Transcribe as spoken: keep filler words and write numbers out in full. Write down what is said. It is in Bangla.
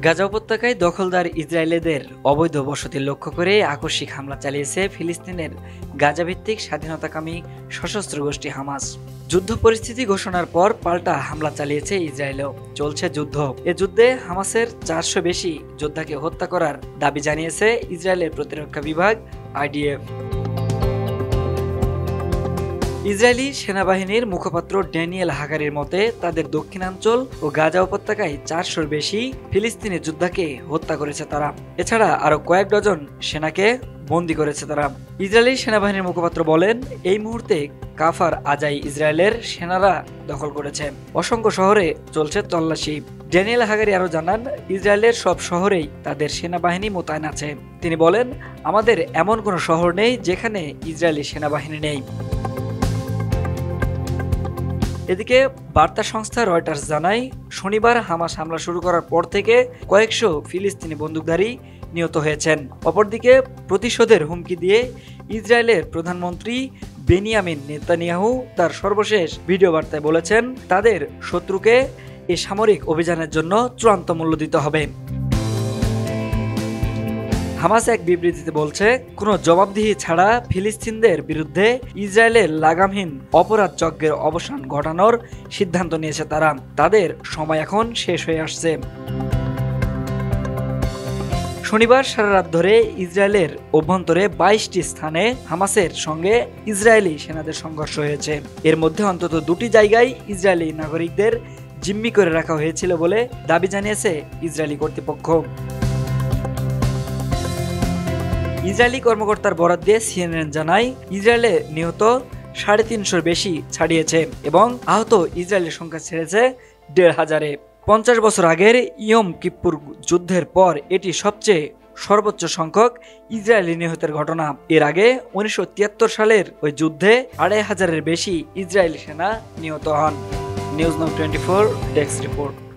গাজা উপত্যকায় দখলদার ইসরায়েলিদের অবৈধ বসতি লক্ষ্য করে আকস্মিক হামলা চালিয়েছে ফিলিস্তিনের গাজাভিত্তিক স্বাধীনতাকামী সশস্ত্র গোষ্ঠী হামাস। যুদ্ধ পরিস্থিতি ঘোষণার পর পাল্টা হামলা চালিয়েছে ইসরায়েলও। চলছে যুদ্ধ। এ যুদ্ধে হামাসের চারশো বেশি যোদ্ধাকে হত্যা করার দাবি জানিয়েছে ইসরায়েলের প্রতিরক্ষা বিভাগ আইডিএফ। ইসরায়েলি সেনাবাহিনীর মুখপাত্র ড্যানিয়েল হাগারির মতে তাদের দক্ষিণাঞ্চল ও গাজা উপত্যকায় চারশোর বেশি ফিলিস্তিনি যোদ্ধাকে হত্যা করেছে তারা। এছাড়া আরো কয়েক ডজন সেনাকে বন্দী করেছে তারা। ইসরায়েলি সেনাবাহিনীর মুখপাত্র বলেন, এই মুহূর্তে কাফার আজাই ইসরায়েলের সেনারা দখল করেছে। অসংখ্য শহরে চলছে তল্লাশি। ড্যানিয়েল হাগারি আরো জানান, ইসরায়েলের সব শহরেই তাদের সেনাবাহিনী মোতায়েন আছে। তিনি বলেন, আমাদের এমন কোনো শহর নেই যেখানে ইসরায়েলি সেনাবাহিনী নেই। এদিকে বার্তা সংস্থা রয়টার্স জানায়, শনিবার হামাস হামলা শুরু করার পর থেকে কয়েকশো ফিলিস্তিনি বন্দুকধারী নিহত হয়েছেন। অপরদিকে প্রতিশোধের হুমকি দিয়ে ইসরায়েলের প্রধানমন্ত্রী বেনিয়ামিন নেতানিয়াহু তার সর্বশেষ ভিডিও বার্তায় বলেছেন, তাদের শত্রুকে এই সামরিক অভিযানের জন্য চূড়ান্ত মূল্য দিতে হবে। হামাস এক বিবৃতিতে বলছে, কোনো জবাবদিহি ছাড়া ফিলিস্তিনদের বিরুদ্ধে ইসরায়েলের লাগামহীন অপরাধ যজ্ঞের অবসান ঘটানোর সিদ্ধান্ত নিয়েছে তারা। তাদের সময় এখন শেষ হয়ে আসছে। শনিবার সারা রাত ধরে ইসরায়েলের অভ্যন্তরে বাইশটি স্থানে হামাসের সঙ্গে ইসরায়েলি সেনাদের সংঘর্ষ হয়েছে। এর মধ্যে অন্তত দুটি জায়গায় ইসরায়েলি নাগরিকদের জিম্মি করে রাখা হয়েছিল বলে দাবি জানিয়েছে ইসরায়েলি কর্তৃপক্ষ। ইসরায়েলি কর্মকর্তার বরাত দিয়ে সিএনএন জানায়, ইসরায়েলে নিহত সাড়ে তিনশোর বেশি ছাড়িয়েছে এবং আহত ইসরায়েলের সংখ্যা ছেড়েছে দেড় হাজারে। পঞ্চাশ বছর আগের ইয়ম কিপ্পুর যুদ্ধের পর এটি সবচেয়ে সর্বোচ্চ সংখ্যক ইসরায়েলি নিহতের ঘটনা। এর আগে উনিশশো তিয়াত্তর সালের ওই যুদ্ধে আড়াই হাজারের বেশি ইসরায়েলি সেনা নিহত হন। News Now twenty four desk report.